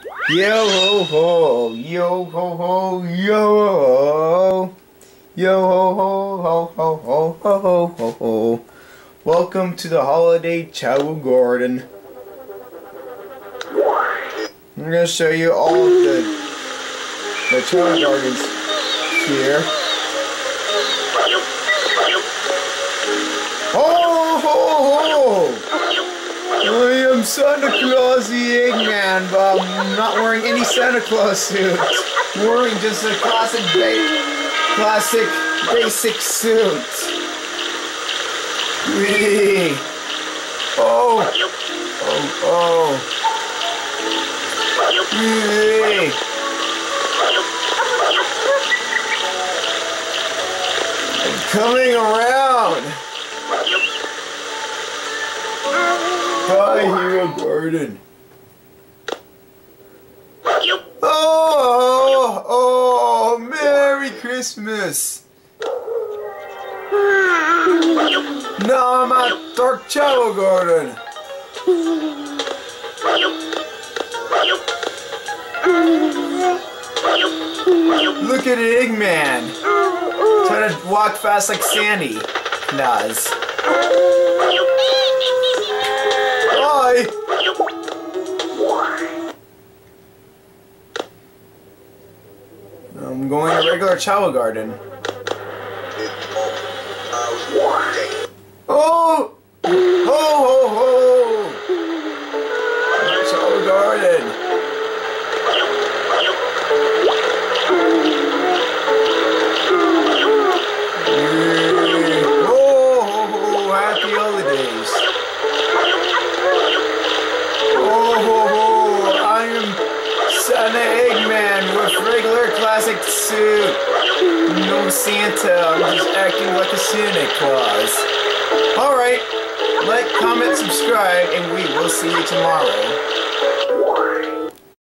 Yo ho ho, yo ho ho, yo ho, yo ho ho ho ho ho ho ho ho. Welcome to the holiday Chao garden. I'm gonna show you all the Chao gardens here. Ho ho ho! I am Santa Claus the Eggman, but I'm not wearing any Santa Claus suit. I'm wearing just a classic basic suit. Whee! Oh! Oh, oh! Whee! I'm coming around! Bye, Hero Garden. Oh, oh, Merry Christmas. Now I'm at Dark Chao Garden. Look at Eggman. Trying to walk fast like Sandy does. Bye. I'm going to regular Chao garden. Oh! Ho ho ho! Chao garden. Ho ho ho! Happy holidays. Oh ho ho! I am Santa Eggman with regular classic suit. No Santa, I'm just acting like a Santa Claus. Alright, like, comment, subscribe, and we will see you tomorrow.